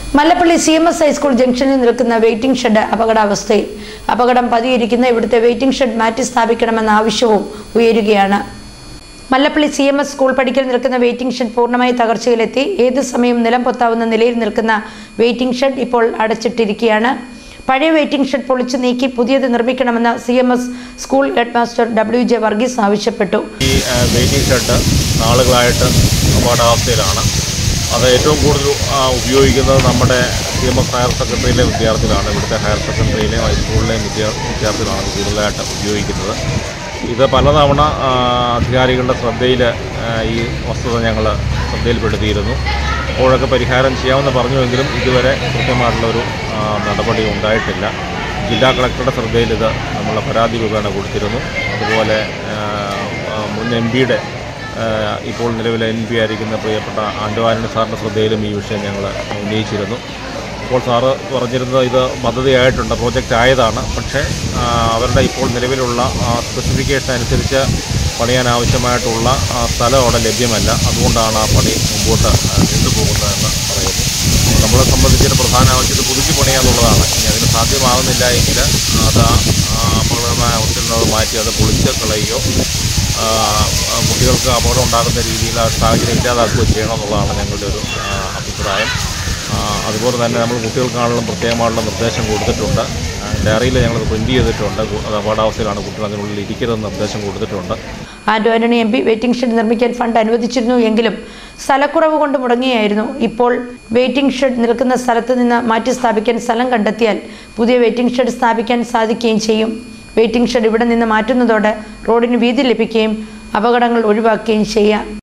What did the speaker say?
Mallappally CMS high school ജംഗ്ഷനിൽ നിൽക്കുന്ന waiting shed അപകടാവസ്ഥയിൽ. അപകടം പതിയിരിക്കുന്ന ഇവിടുത്തെ വെയിറ്റിംഗ് ഷെഡ് മാറ്റി സ്ഥാപിക്കണമെന്ന ആവശ്യവും ഉയരുകയാണ്. മല്ലപ്പള്ളി CMS സ്കൂൾ പടിക്കൽ നിൽക്കുന്ന വെയിറ്റിംഗ് ഷെഡ് പൂർണ്ണമായി തകർച്ചയിലെത്തി. ഏത് സമയം നിലം പൊത്താവുന്ന നിലയിൽ നിൽക്കുന്ന വെയിറ്റിംഗ് ഷെഡ് ഇപ്പോൾ അടച്ചിട്ടിരിക്കുകയാണ്. പഴയ വെയിറ്റിംഗ് ഷെഡ് പൊളിച്ചു നീക്കി പുതിയത് നിർമ്മിക്കണമെന്ന് CMS school head master WJ Varghese ആവശ്യപ്പെട്ടു. ഈ വെയിറ്റിംഗ് ഷെഡ് നാളുകളായിട്ട് അപകടാവസ്ഥയിലാണ്. അത് ഏറ്റവും കൂടുതൽ ഉപയോഗിക്കുന്നത് നമ്മുടെ CMS ഹയർ സെക്കൻഡറിയിലെ വിദ്യാർത്ഥികളാണ്. ഇവിടുത്തെ ഹയർ സെക്കൻഡറിയിലെയും ഹൈസ്കൂളിലെയും വിദ്യാർത്ഥികളാണ് കൂടുതലായിട്ട് ഉപയോഗിക്കുന്നത്. ഇത് പലതവണ അധികാരികളുടെ ശ്രദ്ധയിൽ ഈ വസ്തുത ഞങ്ങൾ ശ്രദ്ധയിൽപ്പെടുത്തിയിരുന്നു. അപ്പോഴൊക്കെ പരിഹാരം ചെയ്യാമെന്ന് പറഞ്ഞുവെങ്കിലും ഇതുവരെ കൃത്യമായിട്ടുള്ളൊരു നടപടി ഉണ്ടായിട്ടില്ല. ജില്ലാ കളക്ടറുടെ ശ്രദ്ധയിൽ ഇത് നമ്മൾ പരാതി രൂപേണ കൊടുത്തിരുന്നു. അതുപോലെ മുൻ MP ഇപ്പോൾ നിലവിലെ MP ആയിരിക്കുന്ന പ്രിയപ്പെട്ട ആൻ്റോ സാറിൻ്റെ ശ്രദ്ധയിലും ഈ വിഷയം ഞങ്ങൾ ഉന്നയിച്ചിരുന്നു. അപ്പോൾ സാറ് പറഞ്ഞിരുന്നത് ഇത് പദ്ധതിയായിട്ടുണ്ട്, പ്രോജക്റ്റ് ആയതാണ്. പക്ഷേ അവരുടെ ഇപ്പോൾ നിലവിലുള്ള സ്പെസിഫിക്കേഷൻ അനുസരിച്ച് പണിയാൻ ആവശ്യമായിട്ടുള്ള സ്ഥലം അവിടെ ലഭ്യമല്ല. അതുകൊണ്ടാണ് ആ പണി മുമ്പോട്ട് കൊണ്ടുപോകുന്നതെന്ന് പറയുന്നു. നമ്മളെ സംബന്ധിച്ചൊരു പ്രധാന ആവശ്യം ഇത് പുതുക്കി പണിയാന്നുള്ളതാണ്. ഇനി അതിന് സാധ്യമാകുന്നില്ല എങ്കിൽ അത് അപകടമായ അവസ്ഥയിൽ മാറ്റി അത് പൊളിച്ച് കളയുകയോ കുട്ടികൾക്ക് അപകടം ഉണ്ടാകുന്ന രീതിയിൽ ആ സാഹചര്യം ഇല്ലാതാക്കുകയോ ചെയ്യണമെന്നുള്ളതാണ് ഞങ്ങളുടെ ഒരു അഭിപ്രായം. അതുപോലെ തന്നെ നമ്മൾ കുട്ടികൾക്കാണെങ്കിലും പ്രത്യേകമായിട്ടുള്ള നിർദ്ദേശം കൊടുത്തിട്ടുണ്ട്. ഡയറിയിൽ ഞങ്ങളത് പ്രിൻറ്റ് ചെയ്തിട്ടുണ്ട്. അത് അപകടാവസ്ഥയിലാണ് കുട്ടികൾ അതിനുള്ളിൽ ഇരിക്കരുതെന്ന് നിർദ്ദേശം കൊടുത്തിട്ടുണ്ട്. ആൻ്റോ MP വെയിറ്റിംഗ് ഷെഡ് നിർമ്മിക്കാൻ ഫണ്ട് അനുവദിച്ചിരുന്നു എങ്കിലും സ്ഥലക്കുറവ് കൊണ്ട് മുടങ്ങിയായിരുന്നു. ഇപ്പോൾ വെയിറ്റിംഗ് ഷെഡ് നിൽക്കുന്ന സ്ഥലത്ത് നിന്ന് മാറ്റി സ്ഥാപിക്കാൻ സ്ഥലം കണ്ടെത്തിയാൽ പുതിയ വെയിറ്റിംഗ് ഷെഡ് സ്ഥാപിക്കാൻ സാധിക്കുകയും ചെയ്യും. വെയിറ്റിംഗ് ഷെഡ് ഇവിടെ നിന്ന് മാറ്റുന്നതോടെ റോഡിന് വീതി ലഭിക്കുകയും അപകടങ്ങൾ ഒഴിവാക്കുകയും ചെയ്യാം.